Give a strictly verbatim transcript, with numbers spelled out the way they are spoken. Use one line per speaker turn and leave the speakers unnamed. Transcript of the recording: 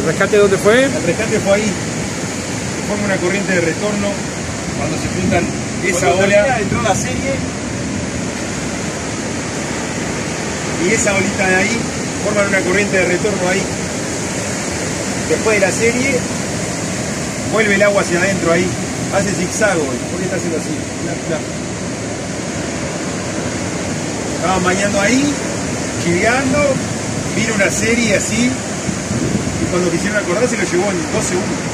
rescate dónde fue?
El rescate fue ahí. Se forma una corriente de retorno cuando se juntan esa
cuando
ola.
entró la serie.
Y esa olita de ahí forman una corriente de retorno ahí. Después de la serie, vuelve el agua hacia adentro ahí. Hace zigzag. ¿Por qué está haciendo así? Bla, bla. Estaban bañando ahí, chiveando, vino una serie así, y cuando quisieron acordarse lo llevó en dos segundos.